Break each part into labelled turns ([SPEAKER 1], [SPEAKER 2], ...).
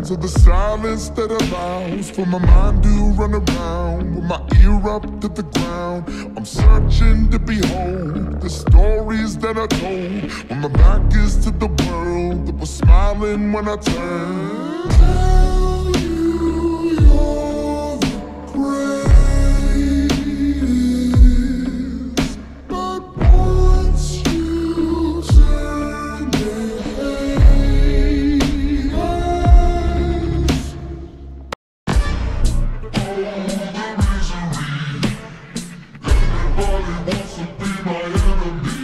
[SPEAKER 1] to the silence that allows for my mind to run around with my ear up to the ground. I'm searching to behold the stories that I told when my back is to the world that was smiling when I turned. Tell you you're the greatest, but once you turn their haters. Oh, the misery. Everybody wants to be my enemy.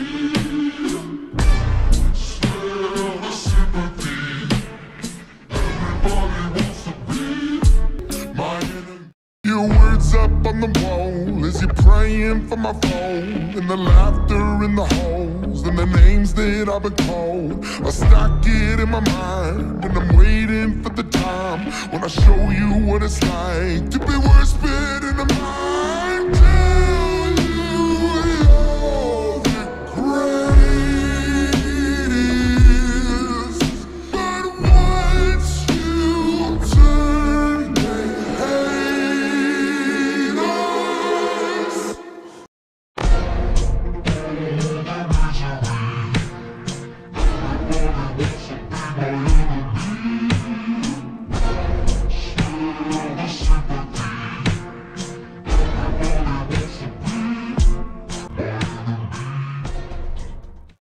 [SPEAKER 1] Smell the sympathy. Everybody wants to be my enemy. Your words up on the wall as you're praying for my phone, and the laughter in the halls, and the names that I've been called. I stack it in my mind, and I'm waiting for the time when I show you what it's like to be worse fit in a